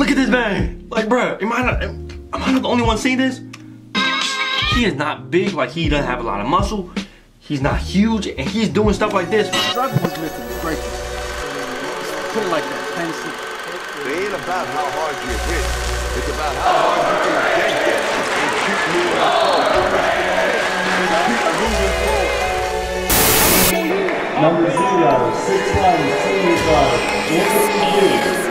Look at this man. Like, bro, am I not the only one seeing this? He is not big, like he doesn't have a lot of muscle. He's not huge, and he's doing stuff like this. Struggle was meant to be greatness. Put it like that, plain and simple. It ain't about how hard you hit. It's about how hard you can get there and keep moving forward. Number 0, 6'1", senior guard, Anthony Lee.